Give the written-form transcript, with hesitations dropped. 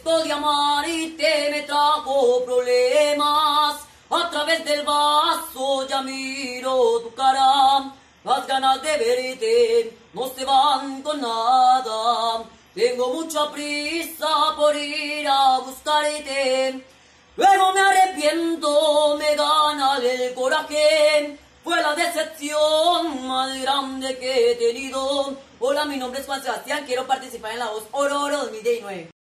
esto de amarte me trajo problemas. A través del vaso ya miro tu cara. Las ganas de verte no se van con nada. Tengo mucha prisa por ir a buscarte. Luego me arrepiento, me gana el coraje. Fue la decepción más grande que he tenido. Hola, mi nombre es Juan Sebastián, quiero participar en la voz Oro 2019.